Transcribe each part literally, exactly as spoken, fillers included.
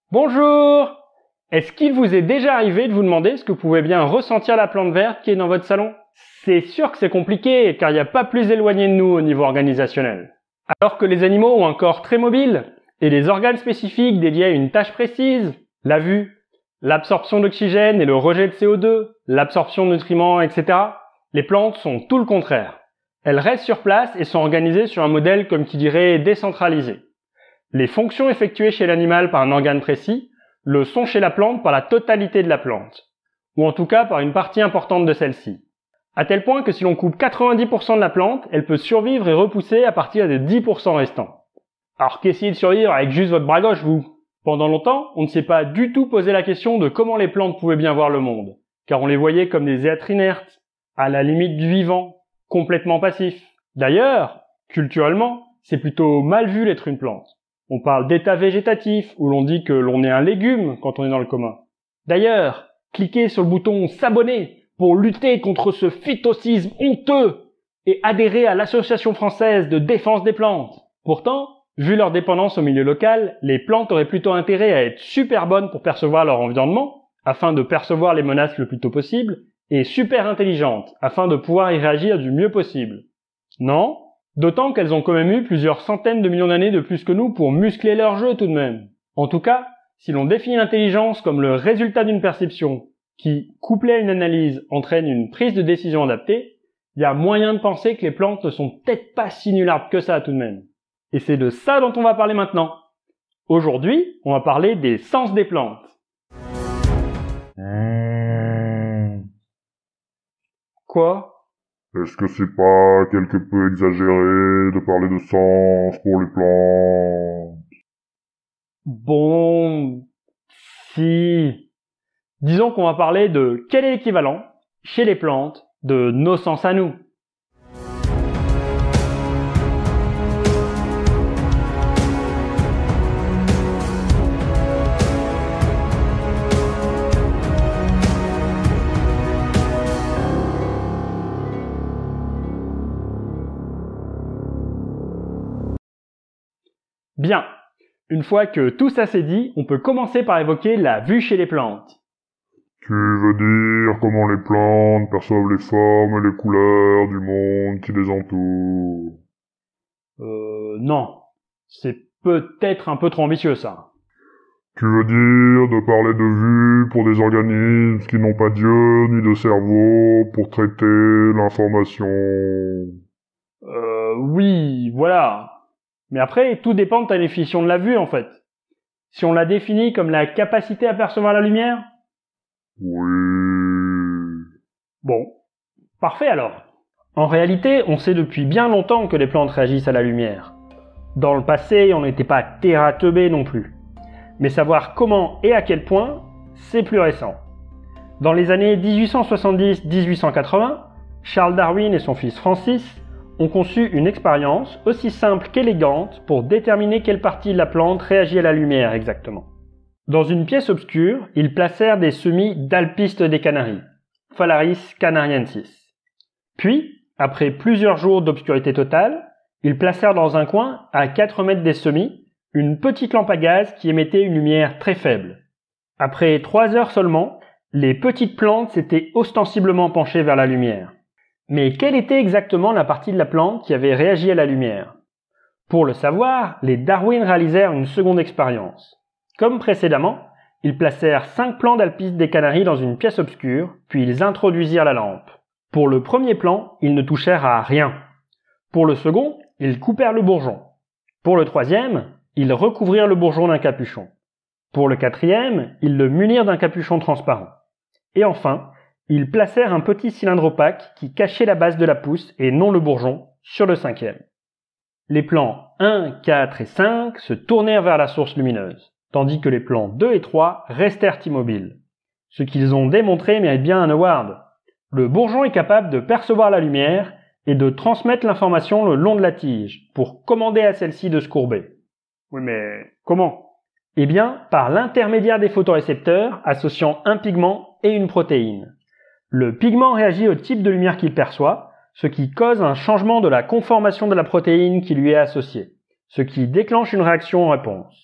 Bonjour! Est-ce qu'il vous est déjà arrivé de vous demander ce que pouvait bien ressentir la plante verte qui est dans votre salon? C'est sûr que c'est compliqué car il n'y a pas plus éloigné de nous au niveau organisationnel. Alors que les animaux ont un corps très mobile et des organes spécifiques dédiés à une tâche précise, la vue, l'absorption d'oxygène et le rejet de C O deux, l'absorption de nutriments, et cetera, les plantes sont tout le contraire. Elles restent sur place et sont organisées sur un modèle comme qui dirait décentralisé. Les fonctions effectuées chez l'animal par un organe précis le sont chez la plante par la totalité de la plante, ou en tout cas par une partie importante de celle-ci. À tel point que si l'on coupe quatre-vingt-dix pour cent de la plante, elle peut survivre et repousser à partir des dix pour cent restants. Alors qu'essayez de survivre avec juste votre bras gauche, vous? Pendant longtemps, on ne s'est pas du tout posé la question de comment les plantes pouvaient bien voir le monde, car on les voyait comme des êtres inertes, à la limite du vivant, complètement passifs. D'ailleurs, culturellement, c'est plutôt mal vu d'être une plante. On parle d'état végétatif, où l'on dit que l'on est un légume quand on est dans le coma. D'ailleurs, cliquez sur le bouton s'abonner pour lutter contre ce phytocisme honteux et adhérer à l'Association française de défense des plantes. Pourtant, vu leur dépendance au milieu local, les plantes auraient plutôt intérêt à être super bonnes pour percevoir leur environnement, afin de percevoir les menaces le plus tôt possible, et super intelligentes, afin de pouvoir y réagir du mieux possible. Non ? D'autant qu'elles ont quand même eu plusieurs centaines de millions d'années de plus que nous pour muscler leur jeu tout de même. En tout cas, si l'on définit l'intelligence comme le résultat d'une perception qui, couplée à une analyse, entraîne une prise de décision adaptée, il y a moyen de penser que les plantes ne sont peut-être pas si nullardes que ça tout de même. Et c'est de ça dont on va parler maintenant. Aujourd'hui, on va parler des sens des plantes. Mmh. Quoi ? Est-ce que c'est pas quelque peu exagéré de parler de sens pour les plantes? Bon... si... Disons qu'on va parler de quel est l'équivalent, chez les plantes, de nos sens à nous. Bien. Une fois que tout ça s'est dit, on peut commencer par évoquer la vue chez les plantes. Tu veux dire comment les plantes perçoivent les formes et les couleurs du monde qui les entoure? Euh, non. C'est peut-être un peu trop ambitieux, ça. Tu veux dire de parler de vue pour des organismes qui n'ont pas d'yeux ni de cerveau pour traiter l'information? Euh, oui, voilà. Mais après, tout dépend de ta définition de la vue, en fait. Si on la définit comme la capacité à percevoir la lumière? Oui... Bon. Parfait alors. En réalité, on sait depuis bien longtemps que les plantes réagissent à la lumière. Dans le passé, on n'était pas terre à teubé non plus. Mais savoir comment et à quel point, c'est plus récent. Dans les années dix-huit cent soixante-dix à dix-huit cent quatre-vingts, Charles Darwin et son fils Francis ont conçu une expérience aussi simple qu'élégante pour déterminer quelle partie de la plante réagit à la lumière exactement. Dans une pièce obscure, ils placèrent des semis d'alpistes des Canaries, Phalaris canariensis. Puis, après plusieurs jours d'obscurité totale, ils placèrent dans un coin, à quatre mètres des semis, une petite lampe à gaz qui émettait une lumière très faible. Après trois heures seulement, les petites plantes s'étaient ostensiblement penchées vers la lumière. Mais quelle était exactement la partie de la plante qui avait réagi à la lumière? Pour le savoir, les Darwin réalisèrent une seconde expérience. Comme précédemment, ils placèrent cinq plants d'alpistes des Canaries dans une pièce obscure, puis ils introduisirent la lampe. Pour le premier plant, ils ne touchèrent à rien. Pour le second, ils coupèrent le bourgeon. Pour le troisième, ils recouvrirent le bourgeon d'un capuchon. Pour le quatrième, ils le munirent d'un capuchon transparent. Et enfin, ils placèrent un petit cylindre opaque qui cachait la base de la pousse et non le bourgeon sur le cinquième. Les plants un, quatre et cinq se tournèrent vers la source lumineuse, tandis que les plants deux et trois restèrent immobiles. Ce qu'ils ont démontré mérite bien un award. Le bourgeon est capable de percevoir la lumière et de transmettre l'information le long de la tige pour commander à celle-ci de se courber. Oui, mais comment? Eh bien, par l'intermédiaire des photorécepteurs associant un pigment et une protéine. Le pigment réagit au type de lumière qu'il perçoit, ce qui cause un changement de la conformation de la protéine qui lui est associée, ce qui déclenche une réaction en réponse.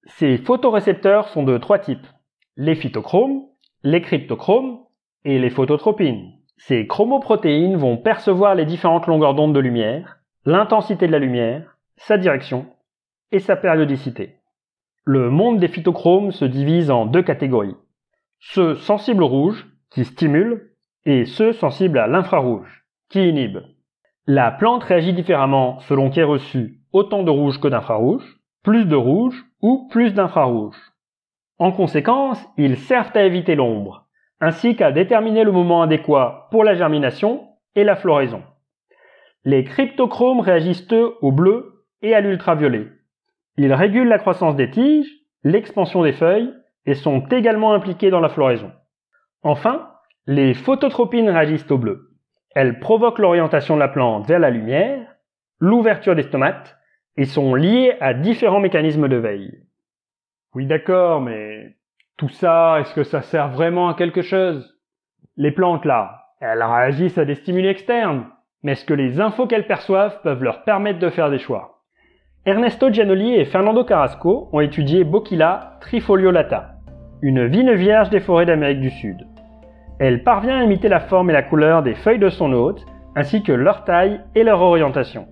Ces photorécepteurs sont de trois types, les phytochromes, les cryptochromes et les phototropines. Ces chromoprotéines vont percevoir les différentes longueurs d'onde de lumière, l'intensité de la lumière, sa direction et sa périodicité. Le monde des phytochromes se divise en deux catégories. Ceux sensibles au rouge, qui stimulent, et ceux sensibles à l'infrarouge, qui inhibent. La plante réagit différemment selon qu'est reçu autant de rouge que d'infrarouge, plus de rouge ou plus d'infrarouge. En conséquence, ils servent à éviter l'ombre, ainsi qu'à déterminer le moment adéquat pour la germination et la floraison. Les cryptochromes réagissent eux au bleu et à l'ultraviolet. Ils régulent la croissance des tiges, l'expansion des feuilles et sont également impliqués dans la floraison. Enfin, les phototropines réagissent au bleu. Elles provoquent l'orientation de la plante vers la lumière, l'ouverture des stomates et sont liées à différents mécanismes de veille. Oui d'accord, mais tout ça, est-ce que ça sert vraiment à quelque chose? Les plantes là, elles réagissent à des stimuli externes, mais est-ce que les infos qu'elles perçoivent peuvent leur permettre de faire des choix? Ernesto Giannoli et Fernando Carrasco ont étudié Bocchilla trifoliolata, une vigne vierge des forêts d'Amérique du Sud. Elle parvient à imiter la forme et la couleur des feuilles de son hôte, ainsi que leur taille et leur orientation.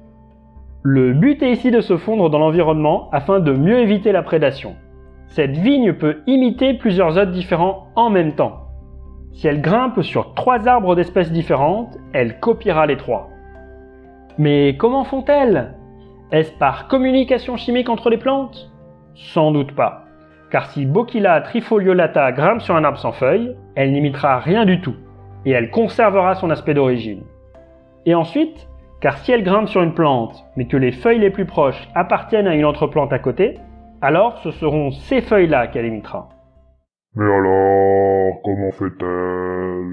Le but est ici de se fondre dans l'environnement afin de mieux éviter la prédation. Cette vigne peut imiter plusieurs hôtes différents en même temps. Si elle grimpe sur trois arbres d'espèces différentes, elle copiera les trois. Mais comment font-elles? Est-ce par communication chimique entre les plantes? Sans doute pas. Car si Bocchilla trifoliolata grimpe sur un arbre sans feuilles, elle n'imitera rien du tout, et elle conservera son aspect d'origine. Et ensuite, car si elle grimpe sur une plante, mais que les feuilles les plus proches appartiennent à une autre plante à côté, alors ce seront ces feuilles-là qu'elle imitera. Mais alors, comment fait-elle?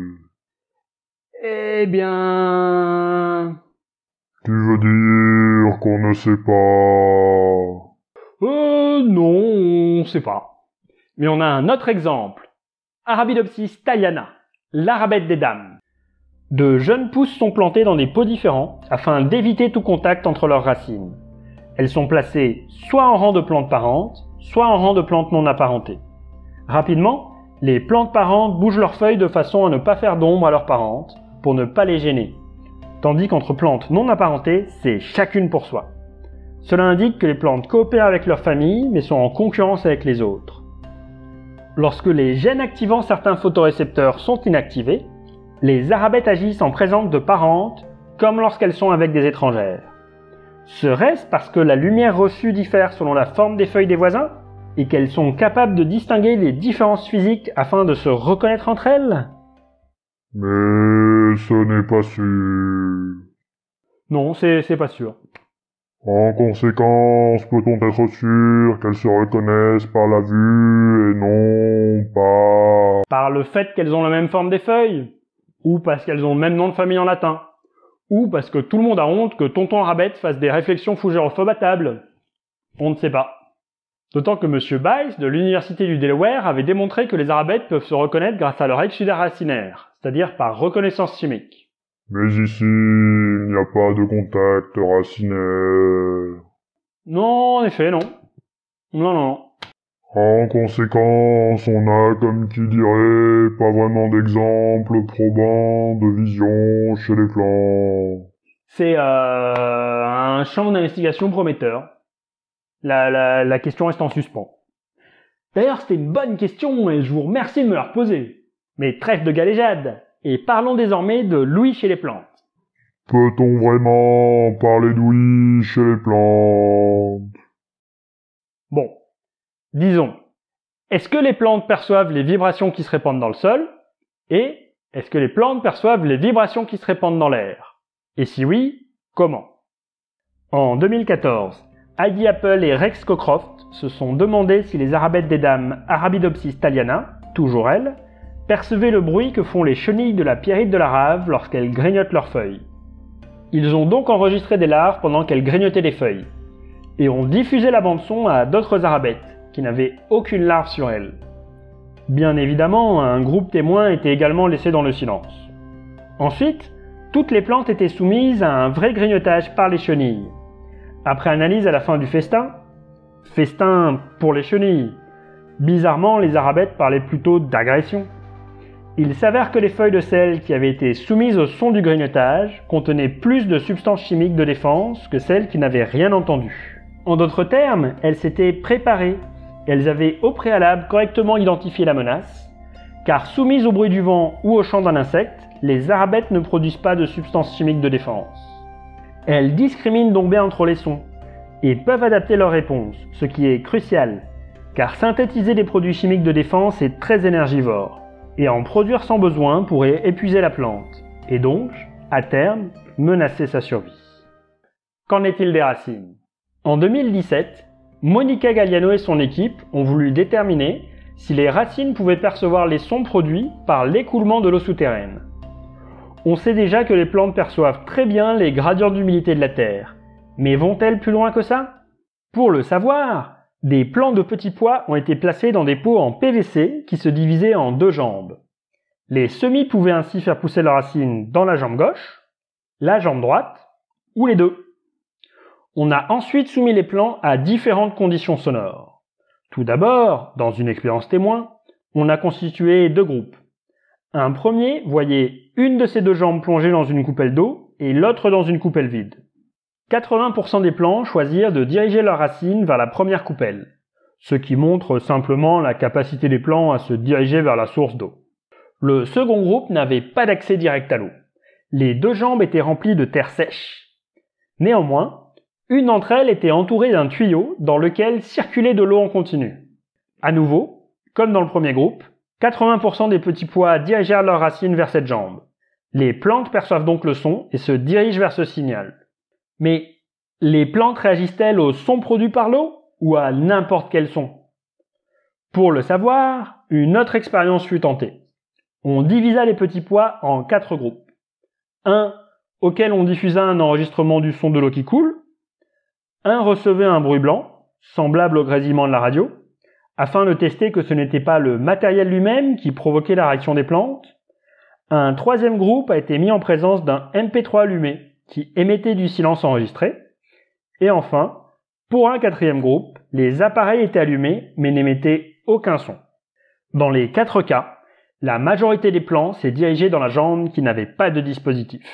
Eh bien... Tu veux dire qu'on ne sait pas? Euh, non, on sait pas. Mais on a un autre exemple. Arabidopsis thaliana, l'arabette des dames. De jeunes pousses sont plantées dans des pots différents afin d'éviter tout contact entre leurs racines. Elles sont placées soit en rang de plantes parentes, soit en rang de plantes non apparentées. Rapidement, les plantes parentes bougent leurs feuilles de façon à ne pas faire d'ombre à leurs parentes, pour ne pas les gêner. Tandis qu'entre plantes non apparentées, c'est chacune pour soi. Cela indique que les plantes coopèrent avec leur famille, mais sont en concurrence avec les autres. Lorsque les gènes activant certains photorécepteurs sont inactivés, les arabettes agissent en présence de parentes, comme lorsqu'elles sont avec des étrangères. Serait-ce parce que la lumière reçue diffère selon la forme des feuilles des voisins, et qu'elles sont capables de distinguer les différences physiques afin de se reconnaître entre elles? Mais ce n'est pas sûr. Non, c'est, c'est pas sûr. En conséquence, peut-on être sûr qu'elles se reconnaissent par la vue et non par... Par le fait qu'elles ont la même forme des feuilles? Ou parce qu'elles ont le même nom de famille en latin? Ou parce que tout le monde a honte que tonton Arabette fasse des réflexions fougérophobes à table? On ne sait pas. D'autant que monsieur Bice, de l'université du Delaware, avait démontré que les arabettes peuvent se reconnaître grâce à leur exudat racinaire, c'est-à-dire par reconnaissance chimique. Mais ici, il n'y a pas de contact racinaire. Non, en effet, non. Non, non, non. En conséquence, on a, comme qui dirait, pas vraiment d'exemple probant de vision chez les plantes. C'est euh, un champ d'investigation prometteur. La, la, la question reste en suspens. D'ailleurs, c'était une bonne question et je vous remercie de me la reposer. Mais trêve de galéjade, et parlons désormais de l'ouïe chez les plantes. Peut-on vraiment parler d'ouïe chez les plantes? Bon, disons, est-ce que les plantes perçoivent les vibrations qui se répandent dans le sol? Et est-ce que les plantes perçoivent les vibrations qui se répandent dans l'air? Et si oui, comment? En deux mille quatorze, Heidi Apple et Rex Cockcroft se sont demandé si les arabettes des dames Arabidopsis thaliana, toujours elles, percevaient le bruit que font les chenilles de la pierrite de la rave lorsqu'elles grignotent leurs feuilles. Ils ont donc enregistré des larves pendant qu'elles grignotaient les feuilles, et ont diffusé la bande-son à d'autres arabettes, qui n'avaient aucune larve sur elles. Bien évidemment, un groupe témoin était également laissé dans le silence. Ensuite, toutes les plantes étaient soumises à un vrai grignotage par les chenilles. Après analyse à la fin du festin, Festin pour les chenilles. Bizarrement, les arabètes parlaient plutôt d'agression. Il s'avère que les feuilles de sel qui avaient été soumises au son du grignotage contenaient plus de substances chimiques de défense que celles qui n'avaient rien entendu. En d'autres termes, elles s'étaient préparées. Elles avaient au préalable correctement identifié la menace, car soumises au bruit du vent ou au chant d'un insecte, les arabètes ne produisent pas de substances chimiques de défense. Elles discriminent donc bien entre les sons, et peuvent adapter leur réponse, ce qui est crucial, car synthétiser des produits chimiques de défense est très énergivore, et en produire sans besoin pourrait épuiser la plante, et donc, à terme, menacer sa survie. Qu'en est-il des racines ? En deux mille dix-sept, Monica Galliano et son équipe ont voulu déterminer si les racines pouvaient percevoir les sons produits par l'écoulement de l'eau souterraine. On sait déjà que les plantes perçoivent très bien les gradients d'humidité de la terre, mais vont-elles plus loin que ça ? Pour le savoir, des plants de petits pois ont été placés dans des pots en P V C qui se divisaient en deux jambes. Les semis pouvaient ainsi faire pousser leurs racines dans la jambe gauche, la jambe droite, ou les deux. On a ensuite soumis les plants à différentes conditions sonores. Tout d'abord, dans une expérience témoin, on a constitué deux groupes. Un premier voyait une de ces deux jambes plongée dans une coupelle d'eau et l'autre dans une coupelle vide. quatre-vingts pour cent des plants choisirent de diriger leurs racines vers la première coupelle, ce qui montre simplement la capacité des plants à se diriger vers la source d'eau. Le second groupe n'avait pas d'accès direct à l'eau. Les deux jambes étaient remplies de terre sèche. Néanmoins, une d'entre elles était entourée d'un tuyau dans lequel circulait de l'eau en continu. À nouveau, comme dans le premier groupe, quatre-vingts pour cent des petits pois dirigèrent leurs racines vers cette jambe. Les plantes perçoivent donc le son et se dirigent vers ce signal. Mais les plantes réagissent-elles au son produit par l'eau ou à n'importe quel son ? Pour le savoir, une autre expérience fut tentée. On divisa les petits pois en quatre groupes. Un auquel on diffusa un enregistrement du son de l'eau qui coule. Un recevait un bruit blanc, semblable au grésillement de la radio, afin de tester que ce n'était pas le matériel lui-même qui provoquait la réaction des plantes. Un troisième groupe a été mis en présence d'un M P trois allumé, qui émettait du silence enregistré. Et enfin, pour un quatrième groupe, les appareils étaient allumés mais n'émettaient aucun son. Dans les quatre cas, la majorité des plants s'est dirigée dans la jambe qui n'avait pas de dispositif.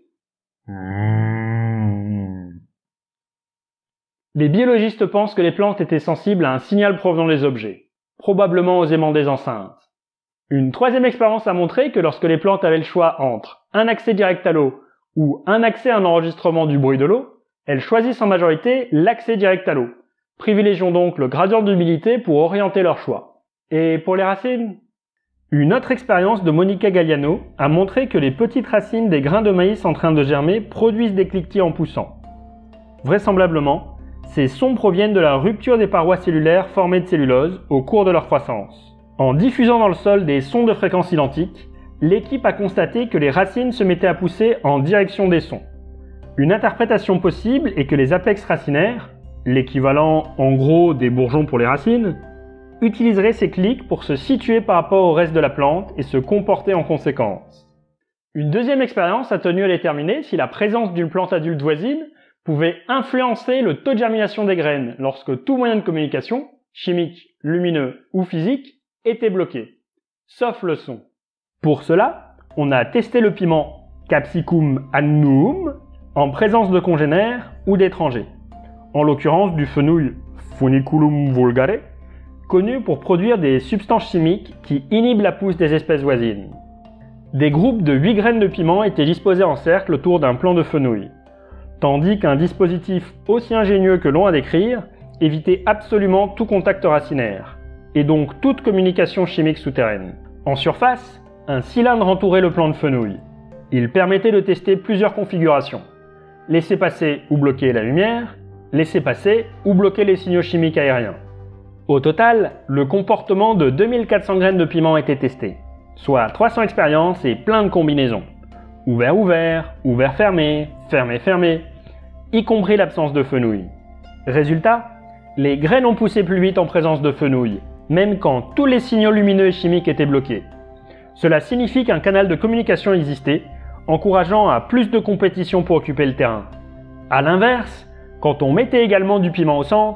Les biologistes pensent que les plantes étaient sensibles à un signal provenant des objets, probablement aux aimants des enceintes. Une troisième expérience a montré que lorsque les plantes avaient le choix entre un accès direct à l'eau ou un accès à un enregistrement du bruit de l'eau, elles choisissent en majorité l'accès direct à l'eau. Privilégions donc le gradient d'humidité pour orienter leur choix. Et pour les racines ? Une autre expérience de Monica Galliano a montré que les petites racines des grains de maïs en train de germer produisent des cliquetis en poussant. Vraisemblablement, ces sons proviennent de la rupture des parois cellulaires formées de cellulose au cours de leur croissance. En diffusant dans le sol des sons de fréquence identique, l'équipe a constaté que les racines se mettaient à pousser en direction des sons. Une interprétation possible est que les apex racinaires, l'équivalent en gros des bourgeons pour les racines, utiliseraient ces clics pour se situer par rapport au reste de la plante et se comporter en conséquence. Une deuxième expérience a tenu à déterminer si la présence d'une plante adulte voisine pouvait influencer le taux de germination des graines lorsque tout moyen de communication, chimique, lumineux ou physique, était bloqué, sauf le son. Pour cela, on a testé le piment Capsicum annum en présence de congénères ou d'étrangers, en l'occurrence du fenouil Funiculum vulgare, connu pour produire des substances chimiques qui inhibent la pousse des espèces voisines. Des groupes de huit graines de piment étaient disposés en cercle autour d'un plant de fenouil, tandis qu'un dispositif aussi ingénieux que long à décrire évitait absolument tout contact racinaire, et donc toute communication chimique souterraine. En surface, un cylindre entourait le plant de fenouil. Il permettait de tester plusieurs configurations. Laisser passer ou bloquer la lumière, laisser passer ou bloquer les signaux chimiques aériens. Au total, le comportement de deux mille quatre cents graines de piment était testé, soit trois cents expériences et plein de combinaisons. Ouvert-ouvert, ouvert-fermé, fermé-fermé, y compris l'absence de fenouil. Résultat, les graines ont poussé plus vite en présence de fenouil, même quand tous les signaux lumineux et chimiques étaient bloqués. Cela signifie qu'un canal de communication existait, encourageant à plus de compétition pour occuper le terrain. A l'inverse, quand on mettait également du piment au centre,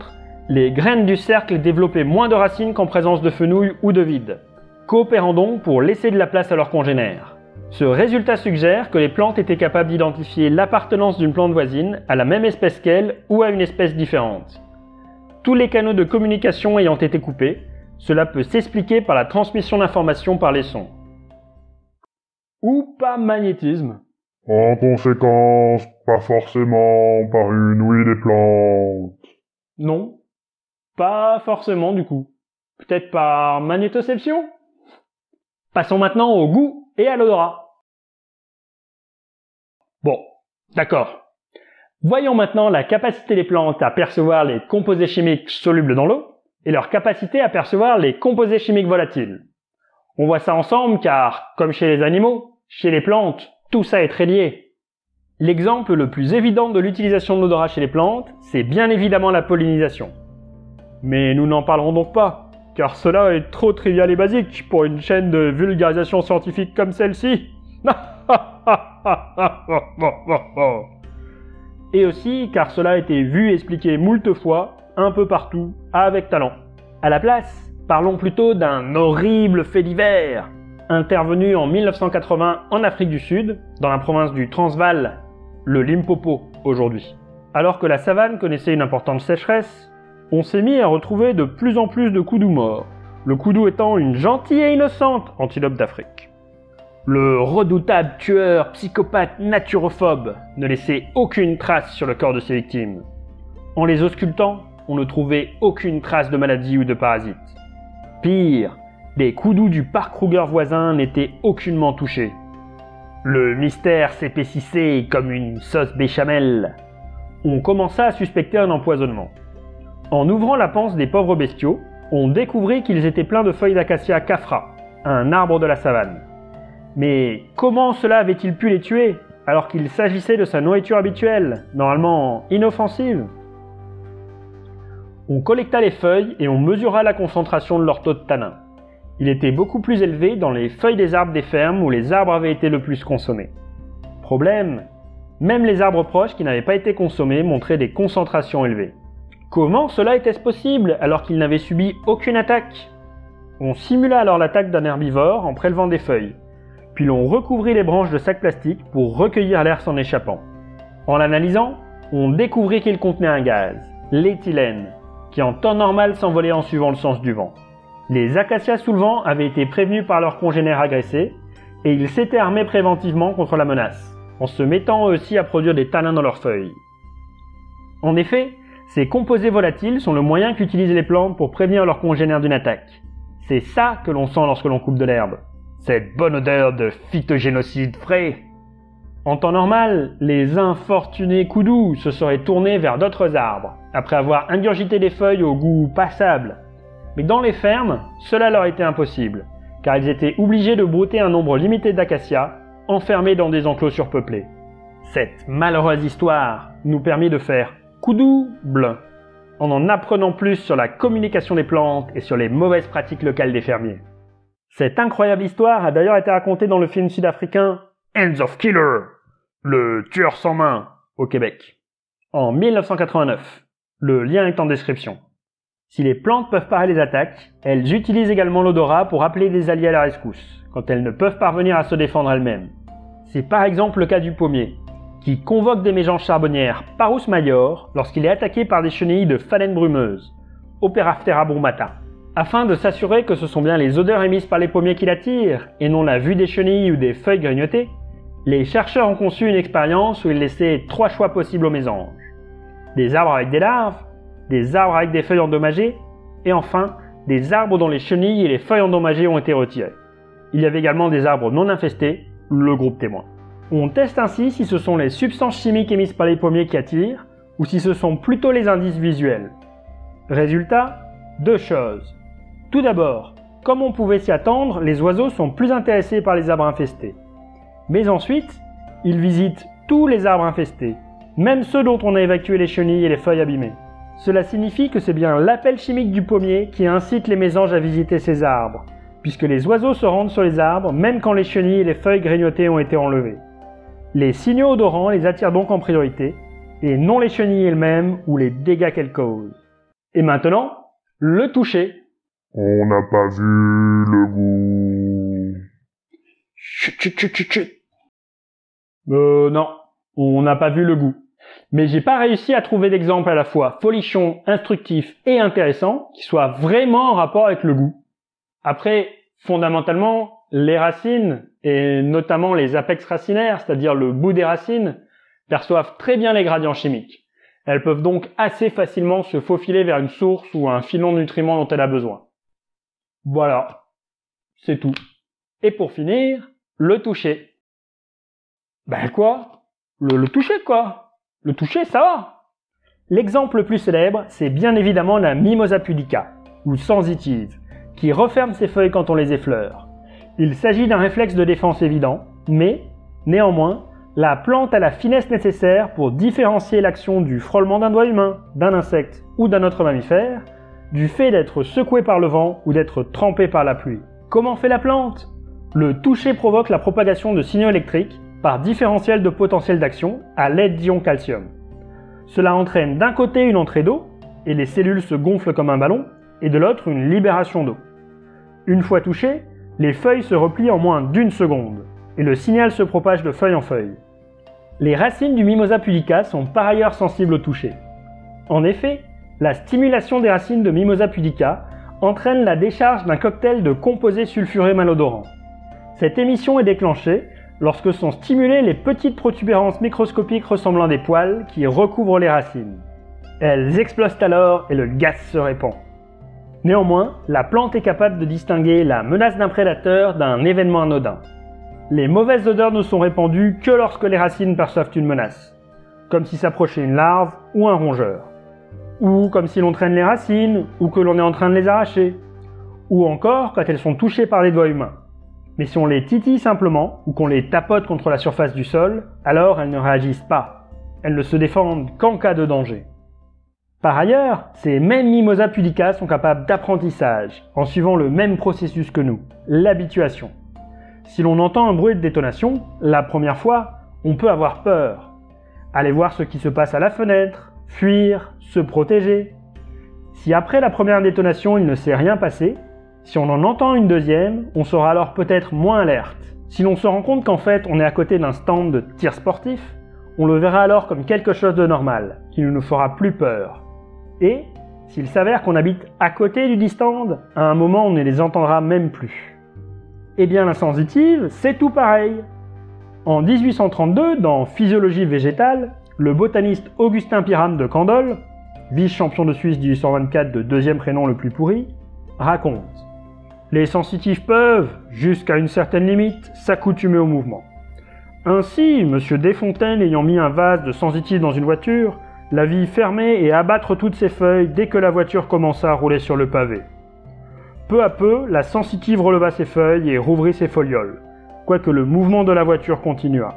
Les graines du cercle développaient moins de racines qu'en présence de fenouil ou de vide, coopérant donc pour laisser de la place à leurs congénères. Ce résultat suggère que les plantes étaient capables d'identifier l'appartenance d'une plante voisine à la même espèce qu'elle ou à une espèce différente. Tous les canaux de communication ayant été coupés, cela peut s'expliquer par la transmission d'informations par les sons. Ou par magnétisme. En conséquence, pas forcément par une ouïe des plantes. Non, pas forcément du coup. Peut-être par magnétoception? Passons maintenant au goût et à l'odorat. Bon, d'accord. Voyons maintenant la capacité des plantes à percevoir les composés chimiques solubles dans l'eau et leur capacité à percevoir les composés chimiques volatiles. On voit ça ensemble car, comme chez les animaux, chez les plantes, tout ça est très lié. L'exemple le plus évident de l'utilisation de l'odorat chez les plantes, c'est bien évidemment la pollinisation. Mais nous n'en parlerons donc pas, car cela est trop trivial et basique pour une chaîne de vulgarisation scientifique comme celle-ci. Et aussi car cela a été vu et expliqué moult fois, un peu partout, avec talent. À la place, parlons plutôt d'un horrible fait divers, intervenu en mille neuf cent quatre-vingts en Afrique du Sud, dans la province du Transvaal, le Limpopo aujourd'hui. Alors que la savane connaissait une importante sécheresse, on s'est mis à retrouver de plus en plus de koudous morts, le koudou étant une gentille et innocente antilope d'Afrique. Le redoutable tueur psychopathe naturophobe ne laissait aucune trace sur le corps de ses victimes. En les auscultant, on ne trouvait aucune trace de maladie ou de parasite. Pire, les koudous du parc Kruger voisin n'étaient aucunement touchés. Le mystère s'épaississait comme une sauce béchamel. On commença à suspecter un empoisonnement. En ouvrant la panse des pauvres bestiaux, on découvrit qu'ils étaient pleins de feuilles d'acacia cafra, un arbre de la savane. Mais comment cela avait-il pu les tuer, alors qu'il s'agissait de sa nourriture habituelle, normalement inoffensive? On collecta les feuilles et on mesura la concentration de leur taux de tanin. Il était beaucoup plus élevé dans les feuilles des arbres des fermes où les arbres avaient été le plus consommés. Problème, même les arbres proches qui n'avaient pas été consommés montraient des concentrations élevées. Comment cela était-ce possible alors qu'ils n'avaient subi aucune attaque? On simula alors l'attaque d'un herbivore en prélevant des feuilles, puis l'on recouvrit les branches de sacs plastiques pour recueillir l'air s'en échappant. En l'analysant, on découvrit qu'il contenait un gaz, l'éthylène, qui en temps normal s'envolait en suivant le sens du vent. Les acacias sous le vent avaient été prévenus par leurs congénères agressés, et ils s'étaient armés préventivement contre la menace, en se mettant eux aussi à produire des tanins dans leurs feuilles. En effet, ces composés volatiles sont le moyen qu'utilisent les plantes pour prévenir leurs congénères d'une attaque. C'est ça que l'on sent lorsque l'on coupe de l'herbe. Cette bonne odeur de phytogénocide frais. En temps normal, les infortunés koudous se seraient tournés vers d'autres arbres, après avoir ingurgité des feuilles au goût passable. Mais dans les fermes, cela leur était impossible, car ils étaient obligés de brouter un nombre limité d'acacias, enfermés dans des enclos surpeuplés. Cette malheureuse histoire nous permet de faire koudouble, en en apprenant plus sur la communication des plantes et sur les mauvaises pratiques locales des fermiers. Cette incroyable histoire a d'ailleurs été racontée dans le film sud-africain Hands of Killer, le tueur sans main, au Québec, en mille neuf cent quatre-vingt-neuf. Le lien est en description. Si les plantes peuvent parer les attaques, elles utilisent également l'odorat pour appeler des alliés à la rescousse, quand elles ne peuvent parvenir à se défendre elles-mêmes. C'est par exemple le cas du pommier, qui convoque des mésanges charbonnières Parus major lorsqu'il est attaqué par des chenilles de phalène brumeuse, Operaphthera brumata. Afin de s'assurer que ce sont bien les odeurs émises par les pommiers qui l'attirent, et non la vue des chenilles ou des feuilles grignotées, les chercheurs ont conçu une expérience où ils laissaient trois choix possibles aux mésanges. Des arbres avec des larves, des arbres avec des feuilles endommagées, et enfin, des arbres dont les chenilles et les feuilles endommagées ont été retirées. Il y avait également des arbres non infestés, le groupe témoin. On teste ainsi si ce sont les substances chimiques émises par les pommiers qui attirent, ou si ce sont plutôt les indices visuels. Résultat, deux choses. Tout d'abord, comme on pouvait s'y attendre, les oiseaux sont plus intéressés par les arbres infestés. Mais ensuite, ils visitent tous les arbres infestés, même ceux dont on a évacué les chenilles et les feuilles abîmées. Cela signifie que c'est bien l'appel chimique du pommier qui incite les mésanges à visiter ces arbres, puisque les oiseaux se rendent sur les arbres même quand les chenilles et les feuilles grignotées ont été enlevées. Les signaux odorants les attirent donc en priorité, et non les chenilles elles-mêmes ou les dégâts qu'elles causent. Et maintenant, le toucher. On n'a pas vu le goût. Chut, chut, chut, chut, chut. Euh, non, on n'a pas vu le goût. Mais j'ai pas réussi à trouver d'exemple à la fois folichon, instructif et intéressant qui soit vraiment en rapport avec le goût. Après, fondamentalement, les racines, et notamment les apex racinaires, c'est-à-dire le bout des racines, perçoivent très bien les gradients chimiques. Elles peuvent donc assez facilement se faufiler vers une source ou un filon de nutriments dont elle a besoin. Voilà, c'est tout. Et pour finir, le toucher. Ben quoi ? Le, le toucher quoi ? Le toucher, ça va. L'exemple le plus célèbre, c'est bien évidemment la Mimosa pudica, ou sensitive, qui referme ses feuilles quand on les effleure. Il s'agit d'un réflexe de défense évident, mais, néanmoins, la plante a la finesse nécessaire pour différencier l'action du frôlement d'un doigt humain, d'un insecte ou d'un autre mammifère, du fait d'être secoué par le vent ou d'être trempé par la pluie. Comment fait la plante ? Le toucher provoque la propagation de signaux électriques par différentiel de potentiel d'action à l'aide d'ions calcium. Cela entraîne d'un côté une entrée d'eau, et les cellules se gonflent comme un ballon, et de l'autre une libération d'eau. Une fois touchées, les feuilles se replient en moins d'une seconde, et le signal se propage de feuille en feuille. Les racines du Mimosa pudica sont par ailleurs sensibles au toucher. En effet, la stimulation des racines de Mimosa pudica entraîne la décharge d'un cocktail de composés sulfurés malodorants. Cette émission est déclenchée lorsque sont stimulées les petites protubérances microscopiques ressemblant à des poils qui recouvrent les racines. Elles explosent alors et le gaz se répand. Néanmoins, la plante est capable de distinguer la menace d'un prédateur d'un événement anodin. Les mauvaises odeurs ne sont répandues que lorsque les racines perçoivent une menace, comme si s'approchait une larve ou un rongeur, ou comme si l'on traîne les racines, ou que l'on est en train de les arracher, ou encore quand elles sont touchées par les doigts humains. Mais si on les titille simplement, ou qu'on les tapote contre la surface du sol, alors elles ne réagissent pas. Elles ne se défendent qu'en cas de danger. Par ailleurs, ces mêmes Mimosa pudica sont capables d'apprentissage, en suivant le même processus que nous, l'habituation. Si l'on entend un bruit de détonation, la première fois, on peut avoir peur. Aller voir ce qui se passe à la fenêtre, fuir, se protéger. Si après la première détonation il ne s'est rien passé, si on en entend une deuxième, on sera alors peut-être moins alerte. Si l'on se rend compte qu'en fait on est à côté d'un stand de tir sportif, on le verra alors comme quelque chose de normal, qui ne nous fera plus peur. Et, s'il s'avère qu'on habite à côté du dit stand, à un moment on ne les entendra même plus. Eh bien la sensitive, c'est tout pareil. En dix-huit cent trente-deux, dans Physiologie végétale, le botaniste Augustin Pirame de Candolle, vice-champion de Suisse dix-huit cent vingt-quatre de deuxième prénom le plus pourri, raconte: les sensitifs peuvent, jusqu'à une certaine limite, s'accoutumer au mouvement. Ainsi, M. Desfontaines ayant mis un vase de sensitifs dans une voiture, la vit fermer et abattre toutes ses feuilles dès que la voiture commença à rouler sur le pavé. Peu à peu, la sensitive releva ses feuilles et rouvrit ses folioles, quoique le mouvement de la voiture continua.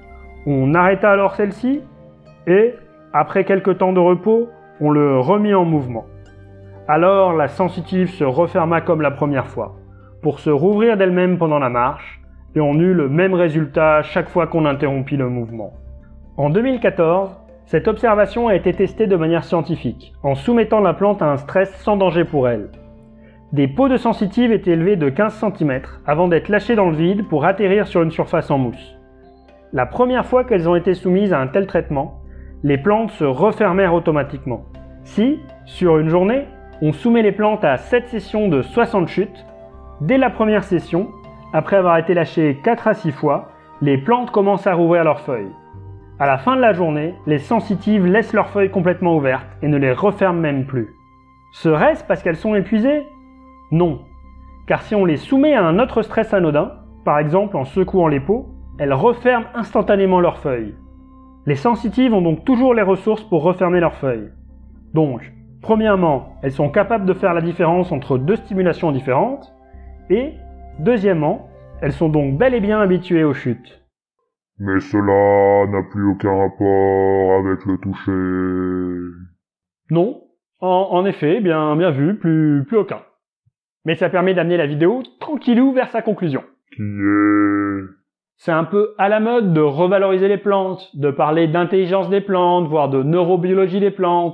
On arrêta alors celle-ci, et, après quelque temps de repos, on le remit en mouvement. Alors la sensitive se referma comme la première fois, pour se rouvrir d'elle-même pendant la marche, et on eut le même résultat chaque fois qu'on interrompit le mouvement. En deux mille quatorze, cette observation a été testée de manière scientifique, en soumettant la plante à un stress sans danger pour elle. Des pots de sensitive étaient élevés de quinze centimètres avant d'être lâchés dans le vide pour atterrir sur une surface en mousse. La première fois qu'elles ont été soumises à un tel traitement, les plantes se refermèrent automatiquement. Si, sur une journée, on soumet les plantes à sept sessions de soixante chutes, dès la première session, après avoir été lâchées quatre à six fois, les plantes commencent à rouvrir leurs feuilles. À la fin de la journée, les sensitives laissent leurs feuilles complètement ouvertes et ne les referment même plus. Serait-ce parce qu'elles sont épuisées ? Non, car si on les soumet à un autre stress anodin, par exemple en secouant les peaux, elles referment instantanément leurs feuilles. Les sensitives ont donc toujours les ressources pour refermer leurs feuilles. Donc, premièrement, elles sont capables de faire la différence entre deux stimulations différentes, et, deuxièmement, elles sont donc bel et bien habituées aux chutes. Mais cela n'a plus aucun rapport avec le toucher. Non, en, en effet, bien, bien vu, plus, plus aucun. Mais ça permet d'amener la vidéo tranquillou vers sa conclusion. Qui est... C'est un peu à la mode de revaloriser les plantes, de parler d'intelligence des plantes, voire de neurobiologie des plantes,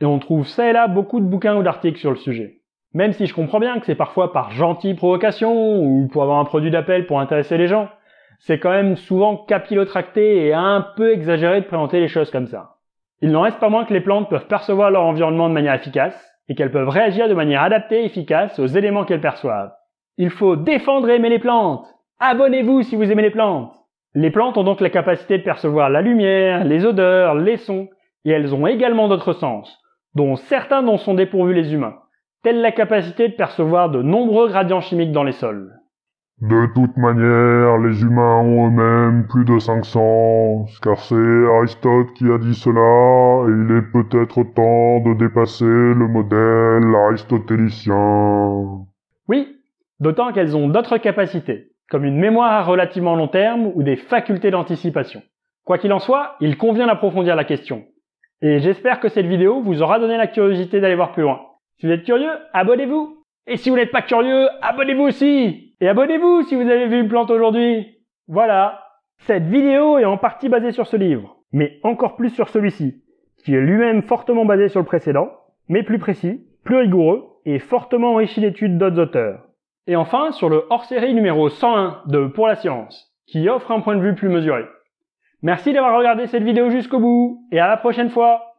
Et on trouve ça et là beaucoup de bouquins ou d'articles sur le sujet. Même si je comprends bien que c'est parfois par gentille provocation ou pour avoir un produit d'appel pour intéresser les gens, c'est quand même souvent capillotracté et un peu exagéré de présenter les choses comme ça. Il n'en reste pas moins que les plantes peuvent percevoir leur environnement de manière efficace et qu'elles peuvent réagir de manière adaptée et efficace aux éléments qu'elles perçoivent. Il faut défendre et aimer les plantes. Abonnez-vous si vous aimez les plantes. Les plantes ont donc la capacité de percevoir la lumière, les odeurs, les sons, et elles ont également d'autres sens, dont certains dont sont dépourvus les humains, telle la capacité de percevoir de nombreux gradients chimiques dans les sols. De toute manière, les humains ont eux-mêmes plus de cinq sens, car c'est Aristote qui a dit cela, et il est peut-être temps de dépasser le modèle aristotélicien. Oui, d'autant qu'elles ont d'autres capacités, comme une mémoire à relativement long terme ou des facultés d'anticipation. Quoi qu'il en soit, il convient d'approfondir la question. Et j'espère que cette vidéo vous aura donné la curiosité d'aller voir plus loin. Si vous êtes curieux, abonnez-vous. Et si vous n'êtes pas curieux, abonnez-vous aussi. Et abonnez-vous si vous avez vu une plante aujourd'hui. Voilà. Cette vidéo est en partie basée sur ce livre, mais encore plus sur celui-ci, qui est lui-même fortement basé sur le précédent, mais plus précis, plus rigoureux et fortement enrichi d'études d'autres auteurs. Et enfin, sur le hors-série numéro cent un de Pour la Science, qui offre un point de vue plus mesuré. Merci d'avoir regardé cette vidéo jusqu'au bout, et à la prochaine fois!